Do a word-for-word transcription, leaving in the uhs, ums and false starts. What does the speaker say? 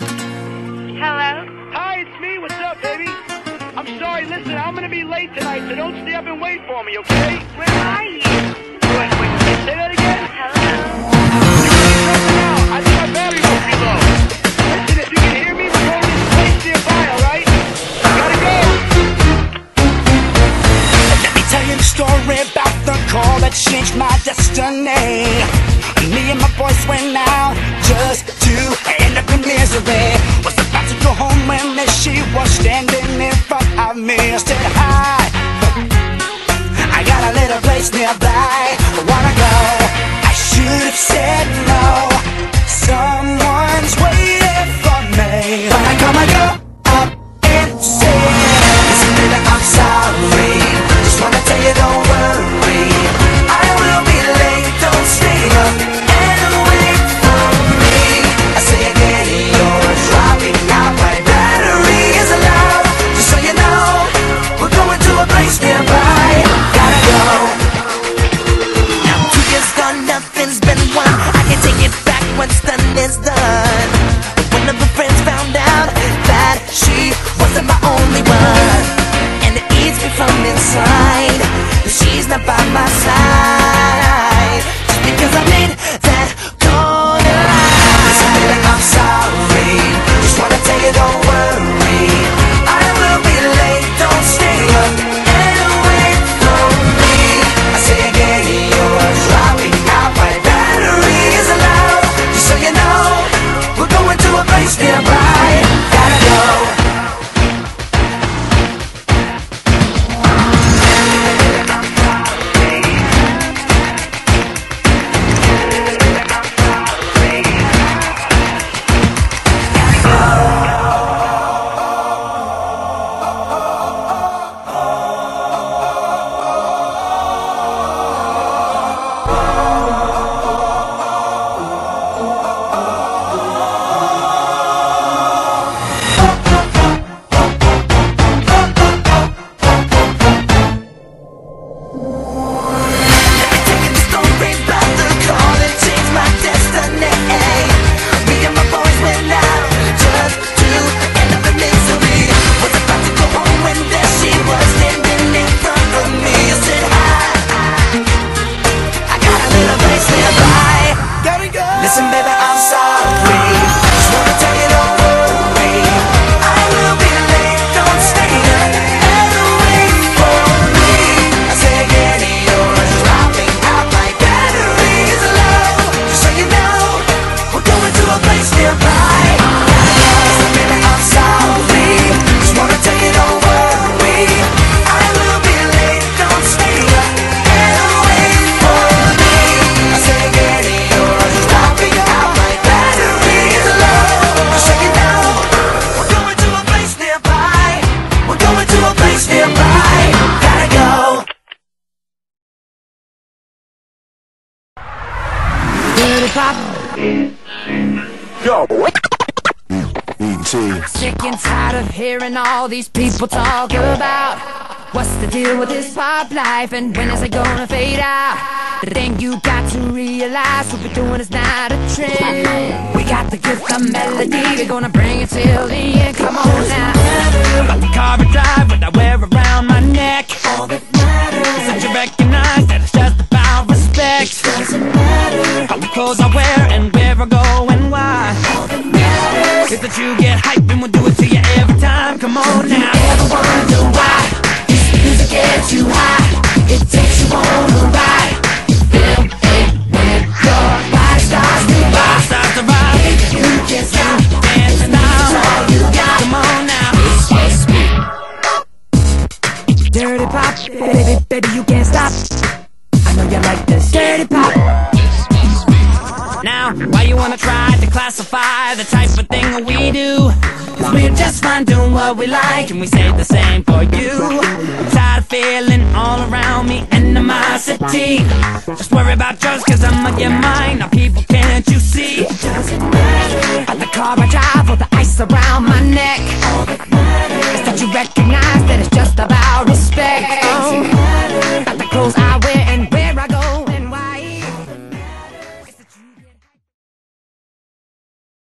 Hello? Hi, it's me. What's up, baby? I'm sorry. Listen, I'm gonna be late tonight, so don't stay up and wait for me, okay? Where are you? Wait, wait, say that again? Hello? I think my battery must be low. Listen, if you can hear me, we're going to this place nearby, alright? Gotta go! Let me tell you the story about the call that changed my destiny. Me and my boys went out just to end up in misery. Was about to go home when there she was standing in front of me. I said hi, I got a little place nearby, wanna go? I should have said no, someone's waiting for me. But I come and go up and say, listen baby, I'm sorry, just wanna tell you don't worry, I will be late, don't stay up and wait for me. I say again, you're dropping out, my battery is low. Just so you know, we're going to a place nearby, gotta go. Now two years gone, nothing's been won, I can take it back, what's done is done. One of the friends found out that she wasn't my only one, and it eats me from inside that she's not by my side, just because I made that corner. Listen baby, I'm sorry, just wanna tell you don't worry, I will be late, don't stay up and wait for me. I say again, you're dropping out, my battery is low. Just so you know, we're going to a place nearby, gotta go. Listen baby, I'm sorry, just wanna tell you don't worry, I will be late, don't stay up and wait for me. I say again, you're dropping out, my battery is low. Just so you know, we're going to a place nearby, gotta go. Listen baby, I'm sorry, just wanna tell you don't worry, I will be late, don't stay up and wait for me. I say again, you're dropping out, my battery is low. Just so you know, we're going to a place nearby, we're going to a place nearby, gotta go. Dirty pop. Yo. E T. Sick and tired of hearing all these people talk about what's the deal with this pop life and when is it gonna fade out. The thing you got to realize, what we're doing is not a trend. We got the gift of melody, we're gonna bring it till the end. Come on now. Got the car I drive, what I wear around my neck. All that matters is that you recognize that it's just about respect. It doesn't matter how the clothes I wear and where I go and why. All that matters is that you get hype and we'll do it to you every time. Come on now. You ever wonder why this music gets you high? It takes you on a ride. Feel it when your body starts to rock. Starts to rock. You can't stop. Dance now. That's all you got. Come on now. This must be dirty pop, baby, baby, you can't stop. I know you like this dirty pop. Now, why you wanna try to classify the type of thing we do? Cause we're just fine doing what we like, and we say the same for you. I'm tired of feeling all around me animosity. Just worry about yours cause I'm on your mind. Now people, can't you see? It doesn't matter